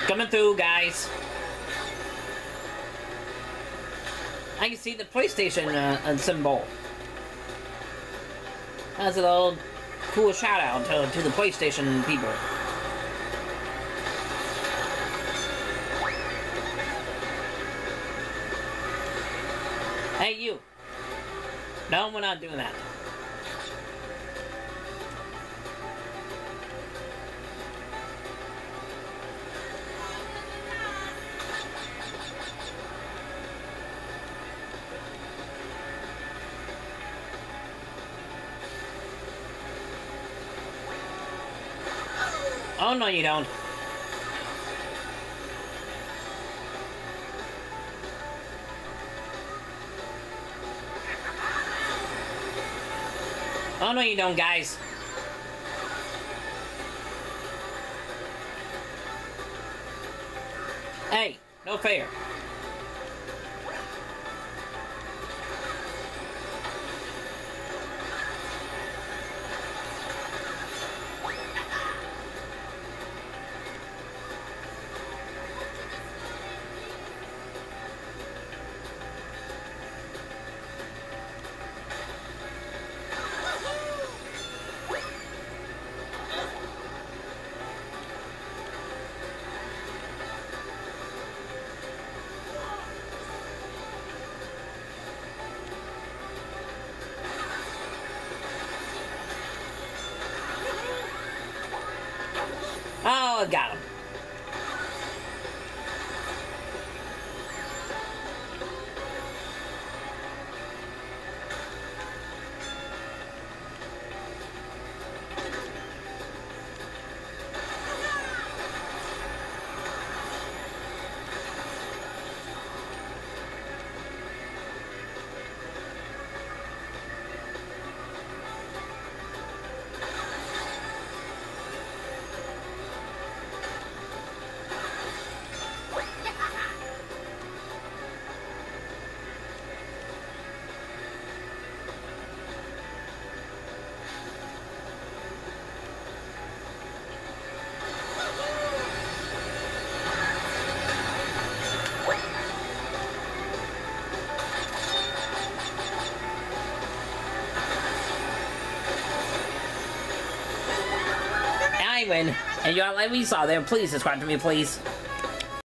Coming through, guys. I can see the PlayStation symbol. That's a little cool shout out to the PlayStation people. Hey, you. No, we're not doing that. Oh, no, you don't. Oh, no, you don't, guys. Hey, no fair. Oh, I got him. I win. And you all like what you saw there, please subscribe to me, please.